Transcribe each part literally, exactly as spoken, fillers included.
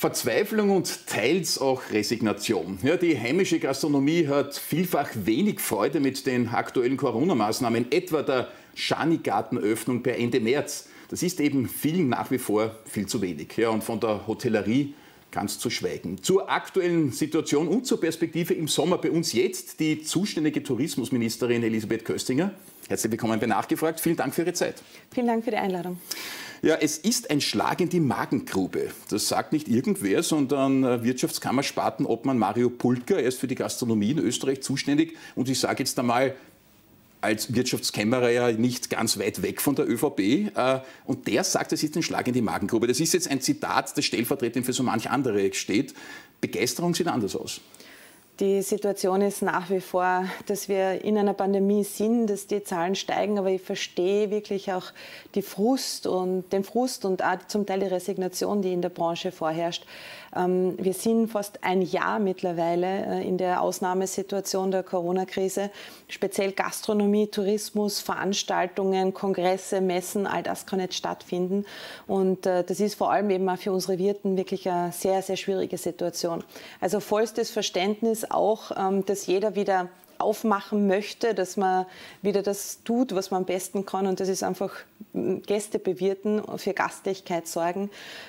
Verzweiflung und teils auch Resignation. Ja, die heimische Gastronomie hat vielfach wenig Freude mit den aktuellen Corona-Maßnahmen, etwa der Schanigartenöffnung per Ende März. Das ist eben vielen nach wie vor viel zu wenig. Ja, und von der Hotellerie ganz zu schweigen. Zur aktuellen Situation und zur Perspektive im Sommer bei uns jetzt die zuständige Tourismusministerin Elisabeth Köstinger. Herzlich willkommen bei Nachgefragt. Vielen Dank für Ihre Zeit. Vielen Dank für die Einladung. Ja, es ist ein Schlag in die Magengrube. Das sagt nicht irgendwer, sondern Wirtschaftskammerspartenobmann Mario Pulka. Er ist für die Gastronomie in Österreich zuständig. Und ich sage jetzt einmal, als Wirtschaftskämmerer ja nicht ganz weit weg von der ÖVP. Und der sagt, es ist ein Schlag in die Magengrube. Das ist jetzt ein Zitat, das stellvertretend für so manch andere steht. Begeisterung sieht anders aus. Die Situation ist nach wie vor, dass wir in einer Pandemie sind, dass die Zahlen steigen, aber ich verstehe wirklich auch die Frust und den Frust und auch zum Teil die Resignation, die in der Branche vorherrscht. Wir sind fast ein Jahr mittlerweile in der Ausnahmesituation der Corona-Krise. Speziell Gastronomie, Tourismus, Veranstaltungen, Kongresse, Messen, all das kann nicht stattfinden. Und das ist vor allem eben auch für unsere Wirten wirklich eine sehr, sehr schwierige Situation. Also vollstes Verständnis auch, dass jeder wieder aufmachen möchte, dass man wieder das tut, was man am besten kann. Und das ist einfach Gäste bewirten, für Gastlichkeit sorgen.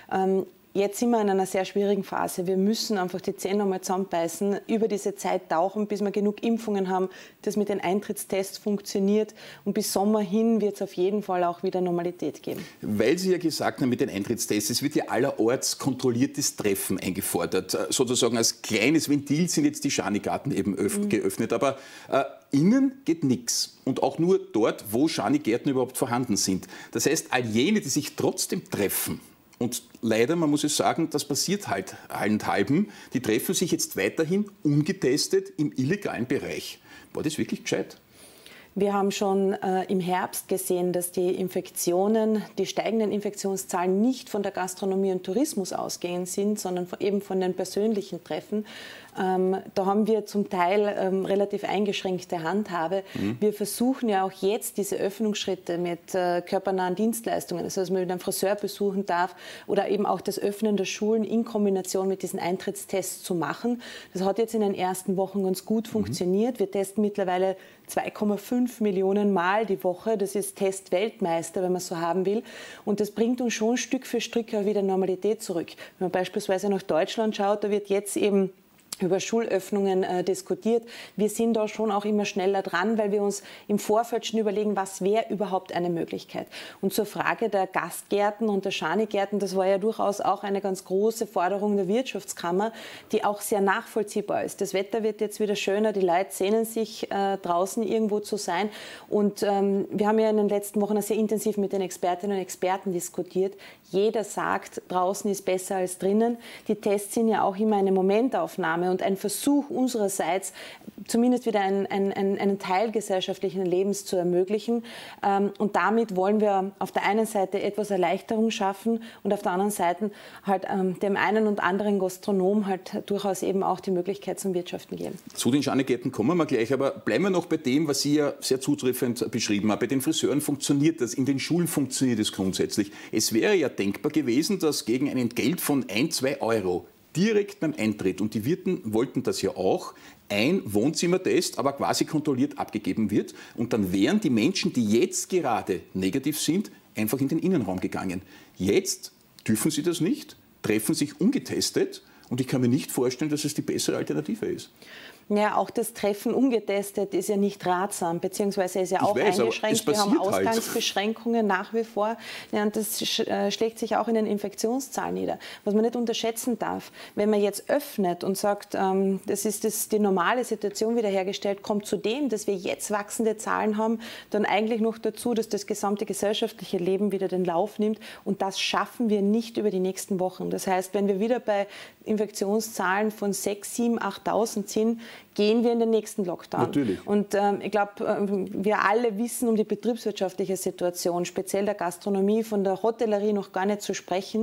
Jetzt sind wir in einer sehr schwierigen Phase. Wir müssen einfach die Zähne nochmal zusammenbeißen, über diese Zeit tauchen, bis wir genug Impfungen haben, dass mit den Eintrittstests funktioniert. Und bis Sommer hin wird es auf jeden Fall auch wieder Normalität geben. Weil Sie ja gesagt haben mit den Eintrittstests, es wird ja allerorts kontrolliertes Treffen eingefordert. Sozusagen als kleines Ventil sind jetzt die Schanigarten eben mhm. geöffnet. Aber äh, innen geht nichts. Und auch nur dort, wo Schanigärten überhaupt vorhanden sind. Das heißt, all jene, die sich trotzdem treffen, und leider, man muss es sagen, das passiert halt allenthalben. Die treffen sich jetzt weiterhin ungetestet im illegalen Bereich. War das wirklich gescheit? Wir haben schon äh, im Herbst gesehen, dass die Infektionen, die steigenden Infektionszahlen nicht von der Gastronomie und Tourismus ausgehend sind, sondern von, eben von den persönlichen Treffen. Ähm, da haben wir zum Teil ähm, relativ eingeschränkte Handhabe. Mhm. Wir versuchen ja auch jetzt diese Öffnungsschritte mit äh, körpernahen Dienstleistungen, also dass man einen Friseur besuchen darf oder eben auch das Öffnen der Schulen in Kombination mit diesen Eintrittstests zu machen. Das hat jetzt in den ersten Wochen ganz gut funktioniert. Mhm. Wir testen mittlerweile zwei Komma fünf Millionen Mal die Woche. Das ist Testweltmeister, wenn man es so haben will. Und das bringt uns schon Stück für Stück wieder Normalität zurück. Wenn man beispielsweise nach Deutschland schaut, da wird jetzt eben über Schulöffnungen äh, diskutiert. Wir sind da schon auch immer schneller dran, weil wir uns im Vorfeld schon überlegen, was wäre überhaupt eine Möglichkeit. Und zur Frage der Gastgärten und der Schanigärten, das war ja durchaus auch eine ganz große Forderung der Wirtschaftskammer, die auch sehr nachvollziehbar ist. Das Wetter wird jetzt wieder schöner, die Leute sehnen sich äh, draußen irgendwo zu sein. Und ähm, wir haben ja in den letzten Wochen sehr intensiv mit den Expertinnen und Experten diskutiert. Jeder sagt, draußen ist besser als drinnen. Die Tests sind ja auch immer eine Momentaufnahme und ein Versuch unsererseits, zumindest wieder einen, einen, einen Teil gesellschaftlichen Lebens zu ermöglichen. Und damit wollen wir auf der einen Seite etwas Erleichterung schaffen und auf der anderen Seite halt dem einen und anderen Gastronom halt durchaus eben auch die Möglichkeit zum Wirtschaften geben. Zu den Schanigärten kommen wir gleich, aber bleiben wir noch bei dem, was Sie ja sehr zutreffend beschrieben haben. Bei den Friseuren funktioniert das, in den Schulen funktioniert es grundsätzlich. Es wäre ja denkbar gewesen, dass gegen ein Entgelt von ein, zwei Euro direkt beim Eintritt, und die Wirten wollten das ja auch, ein Wohnzimmertest, aber quasi kontrolliert abgegeben wird. Und dann wären die Menschen, die jetzt gerade negativ sind, einfach in den Innenraum gegangen. Jetzt dürfen sie das nicht, treffen sich ungetestet, und ich kann mir nicht vorstellen, dass es die bessere Alternative ist. Ja, auch das Treffen ungetestet ist ja nicht ratsam, beziehungsweise ist ja ich auch weiß, eingeschränkt. Wir haben Ausgangsbeschränkungen halt. nach wie vor. Ja, und das schlägt sich auch in den Infektionszahlen nieder. Was man nicht unterschätzen darf, wenn man jetzt öffnet und sagt, ähm, das ist das, die normale Situation wiederhergestellt, kommt zu dem, dass wir jetzt wachsende Zahlen haben, dann eigentlich noch dazu, dass das gesamte gesellschaftliche Leben wieder den Lauf nimmt. Und das schaffen wir nicht über die nächsten Wochen. Das heißt, wenn wir wieder bei Infektionszahlen von sechstausend, siebentausend, achttausend sind, gehen wir in den nächsten Lockdown. Natürlich. Und ähm, ich glaube, äh, wir alle wissen um die betriebswirtschaftliche Situation, speziell der Gastronomie, von der Hotellerie noch gar nicht zu sprechen.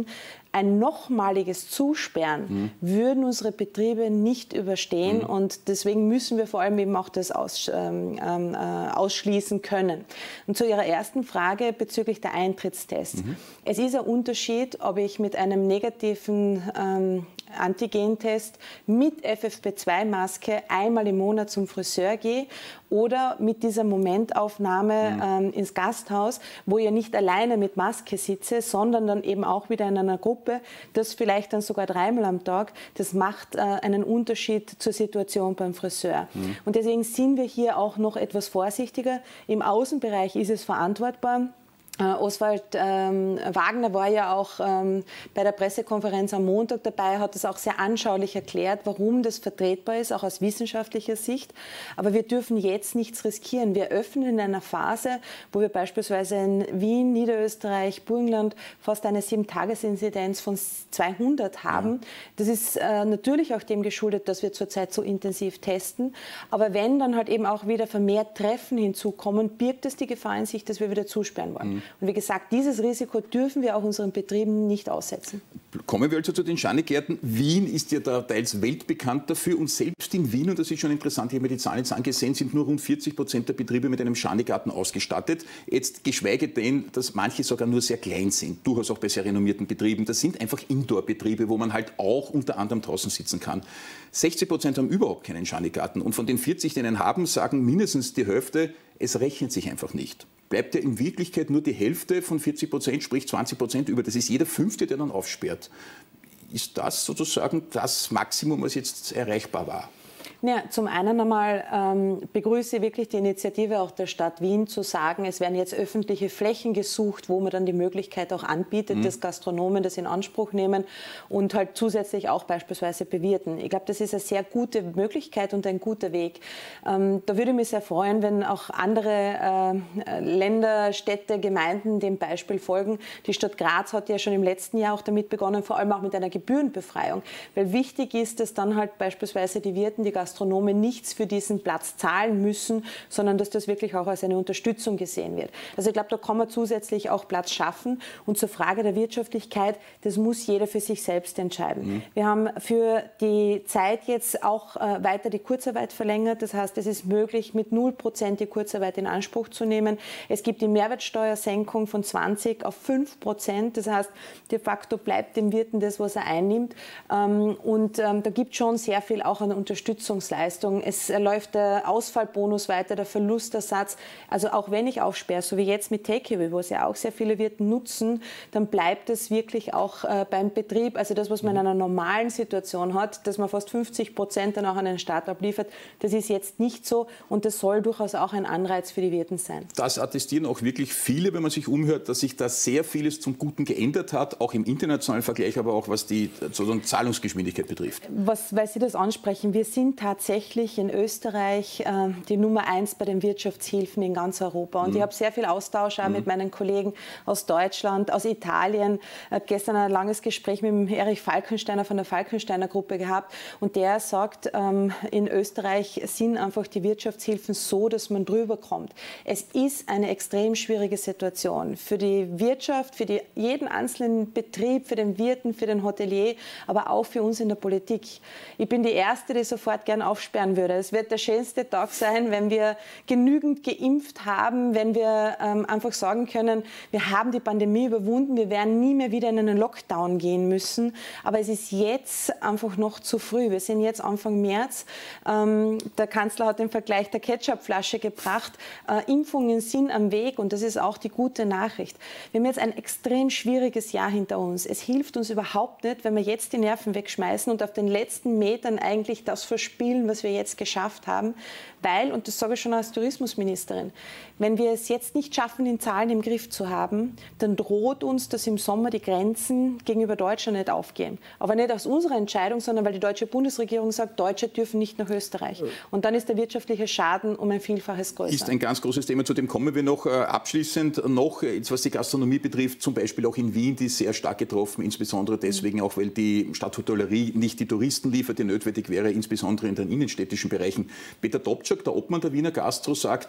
ein nochmaliges Zusperren mhm. würden unsere Betriebe nicht überstehen mhm. und deswegen müssen wir vor allem eben auch das aus, ähm, äh, ausschließen können. Und zu Ihrer ersten Frage bezüglich der Eintrittstests. Mhm. Es ist ein Unterschied, ob ich mit einem negativen ähm, Antigentest mit F F P zwei Maske einmal im Monat zum Friseur gehe oder mit dieser Momentaufnahme mhm. ähm, ins Gasthaus, wo ich nicht alleine mit Maske sitze, sondern dann eben auch wieder in einer Gruppe, das vielleicht dann sogar dreimal am Tag, das macht äh, einen Unterschied zur Situation beim Friseur. Mhm. Und deswegen sind wir hier auch noch etwas vorsichtiger. Im Außenbereich ist es verantwortbar. Uh, Oswald ähm, Wagner war ja auch ähm, bei der Pressekonferenz am Montag dabei, hat das auch sehr anschaulich erklärt, warum das vertretbar ist, auch aus wissenschaftlicher Sicht. Aber wir dürfen jetzt nichts riskieren. Wir öffnen in einer Phase, wo wir beispielsweise in Wien, Niederösterreich, Burgenland fast eine sieben-Tages-Inzidenz von zweihundert haben. Ja. Das ist äh, natürlich auch dem geschuldet, dass wir zurzeit so intensiv testen. Aber wenn dann halt eben auch wieder vermehrt Treffen hinzukommen, birgt es die Gefahr in sich, dass wir wieder zusperren wollen. Mhm. Und wie gesagt, dieses Risiko dürfen wir auch unseren Betrieben nicht aussetzen. Kommen wir also zu den Schanigärten. Wien ist ja da teils weltbekannt dafür und selbst in Wien, und das ist schon interessant, ich habe mir die Zahlen jetzt angesehen, sind nur rund vierzig Prozent der Betriebe mit einem Schanigarten ausgestattet. Jetzt geschweige denn, dass manche sogar nur sehr klein sind, durchaus auch bei sehr renommierten Betrieben. Das sind einfach Indoor-Betriebe, wo man halt auch unter anderem draußen sitzen kann. sechzig Prozent haben überhaupt keinen Schanigarten und von den vierzig, die einen haben, sagen mindestens die Hälfte, es rechnet sich einfach nicht. Bleibt ja in Wirklichkeit nur die Hälfte von vierzig Prozent, sprich zwanzig Prozent über. Das ist jeder Fünfte, der dann aufsperrt. Ist das sozusagen das Maximum, was jetzt erreichbar war? Ja, zum einen einmal ähm, begrüße ich wirklich die Initiative auch der Stadt Wien zu sagen, es werden jetzt öffentliche Flächen gesucht, wo man dann die Möglichkeit auch anbietet, mhm. dass Gastronomen das in Anspruch nehmen und halt zusätzlich auch beispielsweise bewirten. Ich glaube, das ist eine sehr gute Möglichkeit und ein guter Weg. Ähm, da würde ich mich sehr freuen, wenn auch andere äh, Länder, Städte, Gemeinden dem Beispiel folgen. Die Stadt Graz hat ja schon im letzten Jahr auch damit begonnen, vor allem auch mit einer Gebührenbefreiung. Weil wichtig ist, dass dann halt beispielsweise die Wirten, die Gastronomen Gastronomen nichts für diesen Platz zahlen müssen, sondern dass das wirklich auch als eine Unterstützung gesehen wird. Also ich glaube, da kann man zusätzlich auch Platz schaffen. Und zur Frage der Wirtschaftlichkeit, das muss jeder für sich selbst entscheiden. Mhm. Wir haben für die Zeit jetzt auch äh, weiter die Kurzarbeit verlängert. Das heißt, es ist möglich, mit null Prozent die Kurzarbeit in Anspruch zu nehmen. Es gibt die Mehrwertsteuersenkung von zwanzig auf fünf Prozent. Das heißt, de facto bleibt dem Wirten das, was er einnimmt. Ähm, und ähm, da gibt es schon sehr viel auch an Unterstützung. Es läuft der Ausfallbonus weiter, der Verlustersatz. Also auch wenn ich aufsperre, so wie jetzt mit Takeaway, wo es ja auch sehr viele Wirten nutzen, dann bleibt es wirklich auch äh, beim Betrieb. Also das, was man in einer normalen Situation hat, dass man fast fünfzig Prozent dann auch an den Staat abliefert, das ist jetzt nicht so und das soll durchaus auch ein Anreiz für die Wirten sein. Das attestieren auch wirklich viele, wenn man sich umhört, dass sich da sehr vieles zum Guten geändert hat, auch im internationalen Vergleich, aber auch was die sozusagen Zahlungsgeschwindigkeit betrifft. Was, weil Sie das ansprechen, wir sind tatsächlich in Österreich äh, die Nummer eins bei den Wirtschaftshilfen in ganz Europa. Und mhm. ich habe sehr viel Austausch auch mhm. mit meinen Kollegen aus Deutschland, aus Italien. Ich habe gestern ein langes Gespräch mit dem Erich Falkensteiner von der Falkensteiner Gruppe gehabt. Und der sagt, ähm, in Österreich sind einfach die Wirtschaftshilfen so, dass man drüber kommt. Es ist eine extrem schwierige Situation für die Wirtschaft, für die, jeden einzelnen Betrieb, für den Wirten, für den Hotelier, aber auch für uns in der Politik. Ich bin die Erste, die sofort gern aufsperren würde. Es wird der schönste Tag sein, wenn wir genügend geimpft haben, wenn wir ähm, einfach sagen können, wir haben die Pandemie überwunden, wir werden nie mehr wieder in einen Lockdown gehen müssen. Aber es ist jetzt einfach noch zu früh. Wir sind jetzt Anfang März. Ähm, der Kanzler hat den Vergleich der Ketchupflasche gebracht. Äh, Impfungen sind am Weg und das ist auch die gute Nachricht. Wir haben jetzt ein extrem schwieriges Jahr hinter uns. Es hilft uns überhaupt nicht, wenn wir jetzt die Nerven wegschmeißen und auf den letzten Metern eigentlich das verspielen, was wir jetzt geschafft haben, weil, und das sage ich schon als Tourismusministerin, wenn wir es jetzt nicht schaffen, die Zahlen im Griff zu haben, dann droht uns, dass im Sommer die Grenzen gegenüber Deutschland nicht aufgehen. Aber nicht aus unserer Entscheidung, sondern weil die deutsche Bundesregierung sagt, Deutsche dürfen nicht nach Österreich. Und dann ist der wirtschaftliche Schaden um ein Vielfaches größer. Ist ein ganz großes Thema, zu dem kommen wir noch. Abschließend noch, jetzt was die Gastronomie betrifft, zum Beispiel auch in Wien, die ist sehr stark getroffen, insbesondere deswegen auch, weil die Stadthotellerie nicht die Touristen liefert, die notwendig wäre, insbesondere in den innenstädtischen Bereichen. Peter Dobczak, der Obmann der Wiener Gastro, sagt,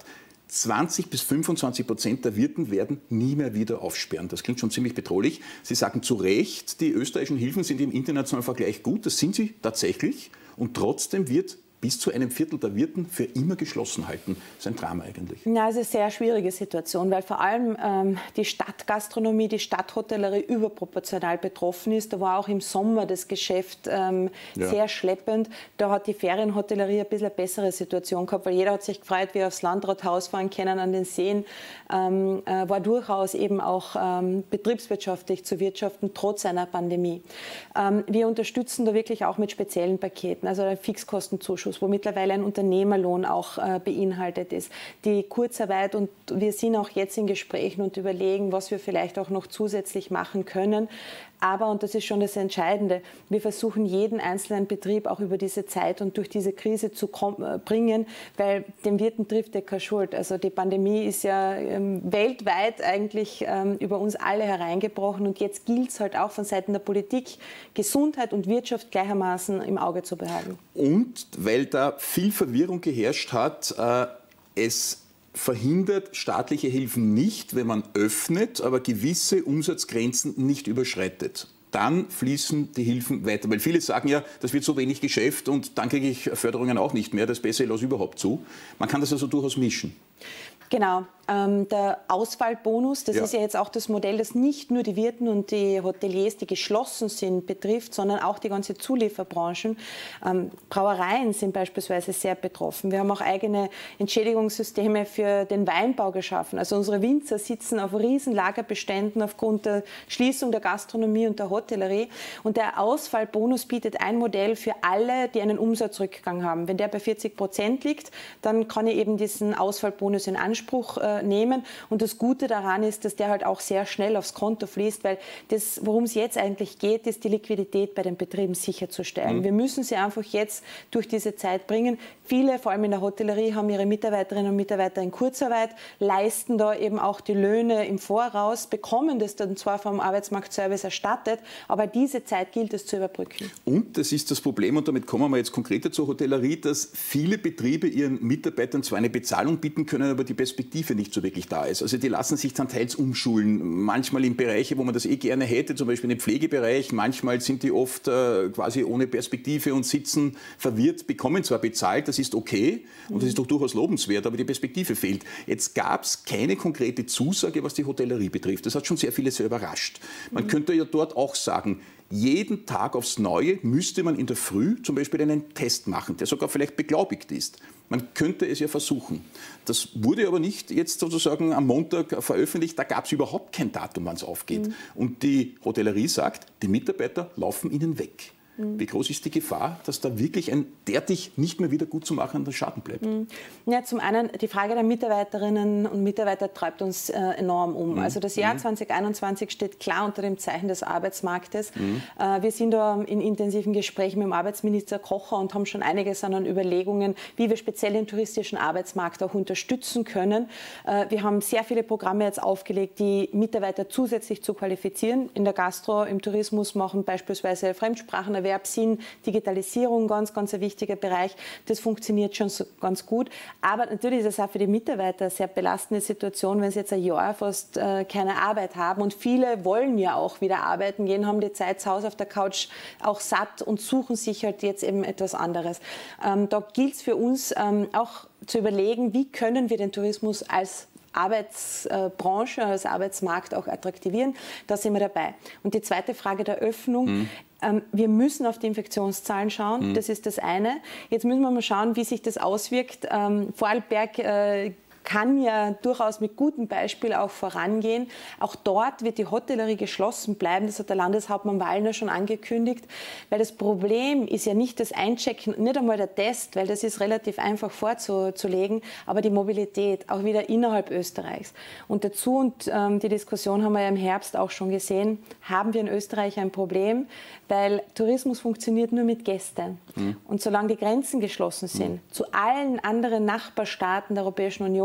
zwanzig bis fünfundzwanzig Prozent der Wirten werden nie mehr wieder aufsperren. Das klingt schon ziemlich bedrohlich. Sie sagen zu Recht, die österreichischen Hilfen sind im internationalen Vergleich gut. Das sind sie tatsächlich. Und trotzdem wird bis zu einem Viertel der Wirten für immer geschlossen halten. Das ist ein Drama eigentlich. Ja, es ist eine sehr schwierige Situation, weil vor allem ähm, die Stadtgastronomie, die Stadthotellerie überproportional betroffen ist. Da war auch im Sommer das Geschäft ähm, ja. sehr schleppend. Da hat die Ferienhotellerie ein bisschen eine bessere Situation gehabt, weil jeder hat sich gefreut, wie wir aufs Landrathaus fahren können, an den Seen. Ähm, äh, war durchaus eben auch ähm, betriebswirtschaftlich zu wirtschaften, trotz einer Pandemie. Ähm, wir unterstützen da wirklich auch mit speziellen Paketen, also ein Fixkostenzuschuss, wo mittlerweile ein Unternehmerlohn auch äh, beinhaltet ist. Die Kurzarbeit, und wir sind auch jetzt in Gesprächen und überlegen, was wir vielleicht auch noch zusätzlich machen können. Aber, und das ist schon das Entscheidende, wir versuchen jeden einzelnen Betrieb auch über diese Zeit und durch diese Krise zu bringen, weil den Wirten trifft ja keine Schuld. Also die Pandemie ist ja ähm, weltweit eigentlich ähm, über uns alle hereingebrochen, und jetzt gilt es halt auch von Seiten der Politik, Gesundheit und Wirtschaft gleichermaßen im Auge zu behalten. Und weil da viel Verwirrung geherrscht hat, äh, es verhindert staatliche Hilfen nicht, wenn man öffnet, aber gewisse Umsatzgrenzen nicht überschreitet. Dann fließen die Hilfen weiter. Weil viele sagen ja, das wird so wenig Geschäft und dann kriege ich Förderungen auch nicht mehr, das Beste lasse überhaupt zu. Man kann das also durchaus mischen. Genau. Ähm, der Auswahlbonus, das ja. ist ja jetzt auch das Modell, das nicht nur die Wirten und die Hoteliers, die geschlossen sind, betrifft, sondern auch die ganze Zulieferbranchen. Ähm, Brauereien sind beispielsweise sehr betroffen. Wir haben auch eigene Entschädigungssysteme für den Weinbau geschaffen. Also unsere Winzer sitzen auf riesen Lagerbeständen aufgrund der Schließung der Gastronomie und der Hotellerie. Und der Auswahlbonus bietet ein Modell für alle, die einen Umsatzrückgang haben. Wenn der bei vierzig Prozent liegt, dann kann ich eben diesen Auswahlbonus in Anspruch äh, nehmen. Und das Gute daran ist, dass der halt auch sehr schnell aufs Konto fließt, weil das, worum es jetzt eigentlich geht, ist die Liquidität bei den Betrieben sicherzustellen. Mhm. Wir müssen sie einfach jetzt durch diese Zeit bringen. Viele, vor allem in der Hotellerie, haben ihre Mitarbeiterinnen und Mitarbeiter in Kurzarbeit, leisten da eben auch die Löhne im Voraus, bekommen das dann zwar vom Arbeitsmarktservice erstattet, aber diese Zeit gilt es zu überbrücken. Und das ist das Problem, und damit kommen wir jetzt konkreter zur Hotellerie, dass viele Betriebe ihren Mitarbeitern zwar eine Bezahlung bieten können, aber die Perspektive nicht so wirklich da ist. Also die lassen sich dann teils umschulen, manchmal in Bereiche, wo man das eh gerne hätte, zum Beispiel im Pflegebereich. Manchmal sind die oft äh, quasi ohne Perspektive und sitzen verwirrt, bekommen zwar bezahlt, das ist okay und das ist doch durchaus lobenswert, aber die Perspektive fehlt. Jetzt gab es keine konkrete Zusage, was die Hotellerie betrifft. Das hat schon sehr viele sehr überrascht. Man mhm. könnte ja dort auch sagen, jeden Tag aufs Neue müsste man in der Früh zum Beispiel einen Test machen, der sogar vielleicht beglaubigt ist. Man könnte es ja versuchen. Das wurde aber nicht jetzt sozusagen am Montag veröffentlicht. Da gab es überhaupt kein Datum, wann es aufgeht. Mhm. Und die Hotellerie sagt, die Mitarbeiter laufen ihnen weg. Wie groß ist die Gefahr, dass da wirklich ein derartig nicht mehr wieder gut zu machender Schaden bleibt? Ja, zum einen, die Frage der Mitarbeiterinnen und Mitarbeiter treibt uns äh, enorm um. Mhm. Also das Jahr mhm. zwanzig einundzwanzig steht klar unter dem Zeichen des Arbeitsmarktes. Mhm. Äh, wir sind da in intensiven Gesprächen mit dem Arbeitsminister Kocher und haben schon einiges an Überlegungen, wie wir speziell den touristischen Arbeitsmarkt auch unterstützen können. Äh, wir haben sehr viele Programme jetzt aufgelegt, die Mitarbeiter zusätzlich zu qualifizieren. In der Gastro, im Tourismus machen beispielsweise Fremdsprachen Erwerbssinn, Digitalisierung, ganz, ganz ein wichtiger Bereich. Das funktioniert schon so ganz gut. Aber natürlich ist es auch für die Mitarbeiter eine sehr belastende Situation, wenn sie jetzt ein Jahr fast äh, keine Arbeit haben. Und viele wollen ja auch wieder arbeiten gehen, haben die Zeit zu Hause auf der Couch auch satt und suchen sich halt jetzt eben etwas anderes. Ähm, da gilt es für uns ähm, auch zu überlegen, wie können wir den Tourismus als Arbeitsbranche, als Arbeitsmarkt auch attraktivieren. Da sind wir dabei. Und die zweite Frage der Öffnung. Mhm. Wir müssen auf die Infektionszahlen schauen, mhm. das ist das eine. Jetzt müssen wir mal schauen, wie sich das auswirkt. Vorarlberg äh, kann ja durchaus mit gutem Beispiel auch vorangehen. Auch dort wird die Hotellerie geschlossen bleiben. Das hat der Landeshauptmann Wallner schon angekündigt. Weil das Problem ist ja nicht das Einchecken, nicht einmal der Test, weil das ist relativ einfach vorzulegen, aber die Mobilität, auch wieder innerhalb Österreichs. Und dazu, und ähm, die Diskussion haben wir ja im Herbst auch schon gesehen, haben wir in Österreich ein Problem, weil Tourismus funktioniert nur mit Gästen. Mhm. Und solange die Grenzen geschlossen sind, mhm. zu allen anderen Nachbarstaaten der Europäischen Union,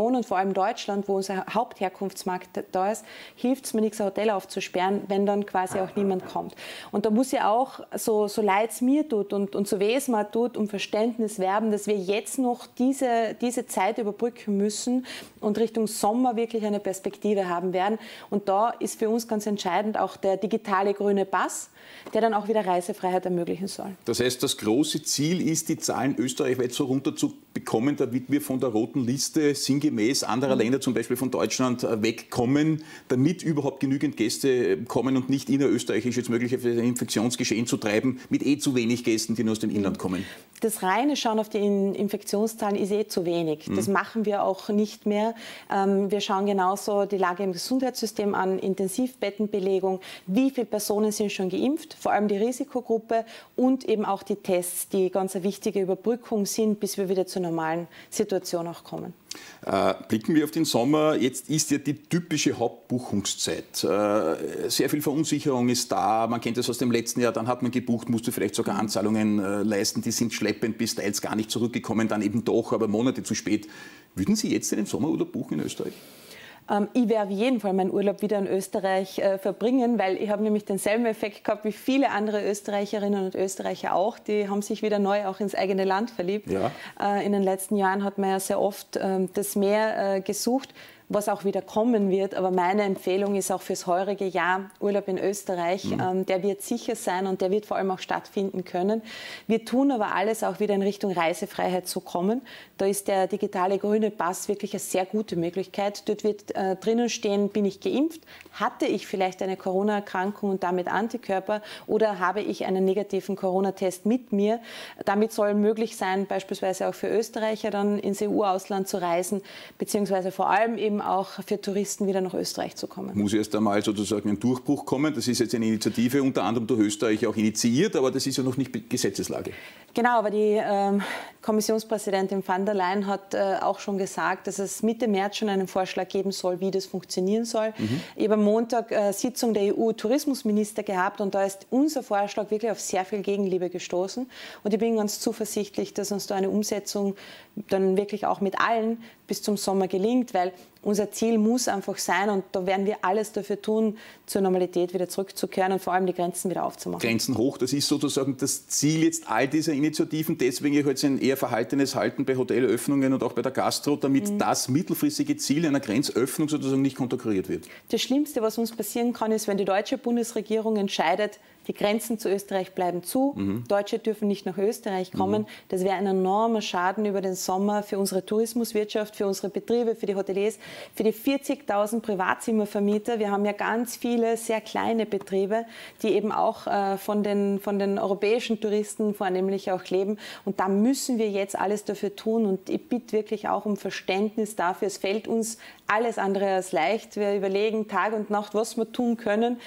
Region und vor allem Deutschland, wo unser Hauptherkunftsmarkt da ist, hilft es mir nichts, ein Hotel aufzusperren, wenn dann quasi auch niemand kommt. Und da muss ja auch, so, so leid es mir tut und, und so weh es mir tut, um Verständnis werben, dass wir jetzt noch diese, diese Zeit überbrücken müssen und Richtung Sommer wirklich eine Perspektive haben werden. Und da ist für uns ganz entscheidend auch der digitale grüne Pass, der dann auch wieder Reisefreiheit ermöglichen soll. Das heißt, das große Ziel ist, die Zahlen österreichweit so runterzubekommen, damit wir von der roten Liste sinngemäß anderer mhm. Länder, zum Beispiel von Deutschland, wegkommen, damit überhaupt genügend Gäste kommen und nicht innerösterreichisch jetzt möglicherweise ein Infektionsgeschehen zu treiben mit eh zu wenig Gästen, die nur aus dem Inland kommen. Das reine Schauen auf die Infektionszahlen ist eh zu wenig. Das mhm. machen wir auch nicht mehr. Wir schauen genauso die Lage im Gesundheitssystem an, Intensivbettenbelegung, wie viele Personen sind schon geimpft, vor allem die Risikogruppe und eben auch die Tests, die ganz eine wichtige Überbrückung sind, bis wir wieder zur normalen Situation auch kommen. Äh, blicken wir auf den Sommer. Jetzt ist ja die typische Hauptbuchungszeit. Äh, sehr viel Verunsicherung ist da. Man kennt das aus dem letzten Jahr. Dann hat man gebucht, musste vielleicht sogar Anzahlungen äh, leisten. Die sind schleppend bis teils gar nicht zurückgekommen, dann eben doch, aber Monate zu spät. Würden Sie jetzt den Sommerurlaub buchen in Österreich? Ähm, ich werde auf jeden Fall meinen Urlaub wieder in Österreich äh, verbringen, weil ich habe nämlich denselben Effekt gehabt wie viele andere Österreicherinnen und Österreicher auch. Die haben sich wieder neu auch ins eigene Land verliebt. Ja. Äh, in den letzten Jahren hat man ja sehr oft äh, das Meer äh, gesucht, was auch wieder kommen wird. Aber meine Empfehlung ist auch fürs heurige Jahr Urlaub in Österreich. Mhm. Ähm, der wird sicher sein und der wird vor allem auch stattfinden können. Wir tun aber alles auch wieder in Richtung Reisefreiheit zu kommen. Da ist der digitale grüne Pass wirklich eine sehr gute Möglichkeit. Dort wird äh, drinnen stehen, bin ich geimpft? Hatte ich vielleicht eine Corona-Erkrankung und damit Antikörper? Oder habe ich einen negativen Corona-Test mit mir? Damit soll möglich sein, beispielsweise auch für Österreicher dann ins E U-Ausland zu reisen, beziehungsweise vor allem eben auch für Touristen wieder nach Österreich zu kommen. Muss erst einmal sozusagen ein Durchbruch kommen. Das ist jetzt eine Initiative, unter anderem durch Österreich auch initiiert, aber das ist ja noch nicht Gesetzeslage. Genau, aber die ähm, Kommissionspräsidentin van der Leyen hat äh, auch schon gesagt, dass es Mitte März schon einen Vorschlag geben soll, wie das funktionieren soll. Mhm. Ich habe am Montag äh, Sitzung der E U-Tourismusminister gehabt und da ist unser Vorschlag wirklich auf sehr viel Gegenliebe gestoßen. Und ich bin ganz zuversichtlich, dass uns da eine Umsetzung dann wirklich auch mit allen bis zum Sommer gelingt, weil unser Ziel muss einfach sein, und da werden wir alles dafür tun, zur Normalität wieder zurückzukehren und vor allem die Grenzen wieder aufzumachen. Grenzen hoch, das ist sozusagen das Ziel jetzt all dieser Initiativen. Deswegen jetzt ein eher verhaltenes Halten bei Hotelöffnungen und auch bei der Gastro, damit mhm. das mittelfristige Ziel einer Grenzöffnung sozusagen nicht konterkariert wird. Das Schlimmste, was uns passieren kann, ist, wenn die deutsche Bundesregierung entscheidet, die Grenzen zu Österreich bleiben zu, mhm. Deutsche dürfen nicht nach Österreich kommen. Mhm. Das wäre ein enormer Schaden über den Sommer für unsere Tourismuswirtschaft, für unsere Betriebe, für die Hoteliers, für die vierzigtausend Privatzimmervermieter. Wir haben ja ganz viele sehr kleine Betriebe, die eben auch äh, von, den, von den europäischen Touristen vornehmlich auch leben. Und da müssen wir jetzt alles dafür tun. Und ich bitte wirklich auch um Verständnis dafür. Es fällt uns alles andere als leicht. Wir überlegen Tag und Nacht, was wir tun können.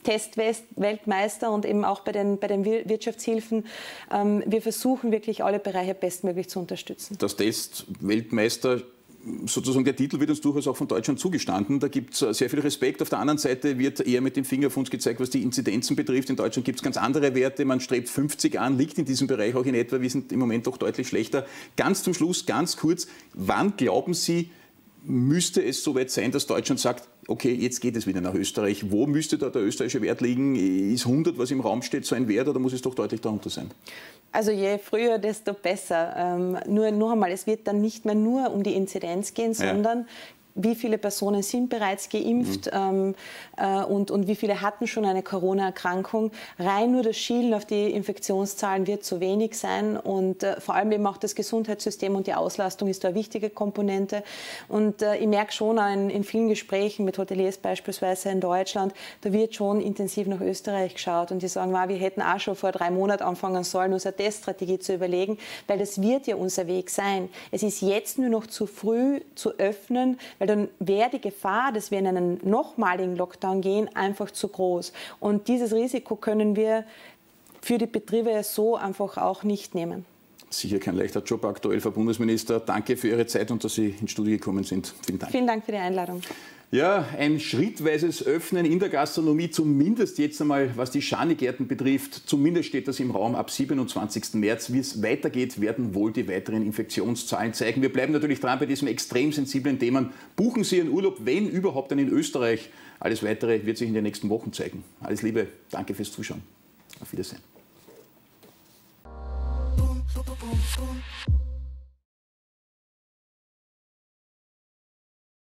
Testweltmeister und eben auch bei den, bei den Wirtschaftshilfen. Ähm, wir versuchen wirklich alle Bereiche bestmöglich zu unterstützen. Das Testweltmeister, sozusagen der Titel wird uns durchaus auch von Deutschland zugestanden. Da gibt es sehr viel Respekt. Auf der anderen Seite wird eher mit dem Finger auf uns gezeigt, was die Inzidenzen betrifft. In Deutschland gibt es ganz andere Werte. Man strebt fünfzig an, liegt in diesem Bereich auch in etwa. Wir sind im Moment doch deutlich schlechter. Ganz zum Schluss, ganz kurz, wann glauben Sie, müsste es soweit sein, dass Deutschland sagt, okay, jetzt geht es wieder nach Österreich. Wo müsste da der österreichische Wert liegen? Ist hundert, was im Raum steht, so ein Wert, oder muss es doch deutlich darunter sein? Also je früher, desto besser. Ähm, nur noch einmal, es wird dann nicht mehr nur um die Inzidenz gehen, sondern ja. wie viele Personen sind bereits geimpft mhm. ähm, äh, und, und wie viele hatten schon eine Corona-Erkrankung. Rein nur das Schielen auf die Infektionszahlen wird zu wenig sein, und äh, vor allem eben auch das Gesundheitssystem und die Auslastung ist da eine wichtige Komponente. Und äh, ich merke schon in, in vielen Gesprächen mit Hoteliers beispielsweise in Deutschland, da wird schon intensiv nach Österreich geschaut, und die sagen, wow, wir hätten auch schon vor drei Monaten anfangen sollen, unsere Teststrategie zu überlegen, weil das wird ja unser Weg sein. Es ist jetzt nur noch zu früh zu öffnen, weil dann wäre die Gefahr, dass wir in einen nochmaligen Lockdown gehen, einfach zu groß. Und dieses Risiko können wir für die Betriebe so einfach auch nicht nehmen. Sicher kein leichter Job aktuell, Frau Bundesminister. Danke für Ihre Zeit und dass Sie ins Studio gekommen sind. Vielen Dank. Vielen Dank für die Einladung. Ja, ein schrittweises Öffnen in der Gastronomie, zumindest jetzt einmal, was die Schanigärten betrifft. Zumindest steht das im Raum ab siebenundzwanzigsten März. Wie es weitergeht, werden wohl die weiteren Infektionszahlen zeigen. Wir bleiben natürlich dran bei diesem extrem sensiblen Thema. Buchen Sie Ihren Urlaub, wenn überhaupt, dann in Österreich. Alles Weitere wird sich in den nächsten Wochen zeigen. Alles Liebe, danke fürs Zuschauen. Auf Wiedersehen. Boom, boom, boom, boom.